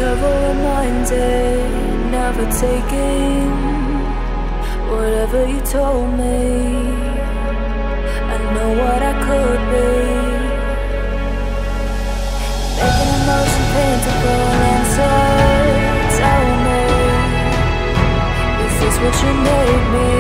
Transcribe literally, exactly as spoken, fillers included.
Never reminded, never taking whatever you told me. I know what I could be, making emotion paintable inside. Tell me, is this what you made me?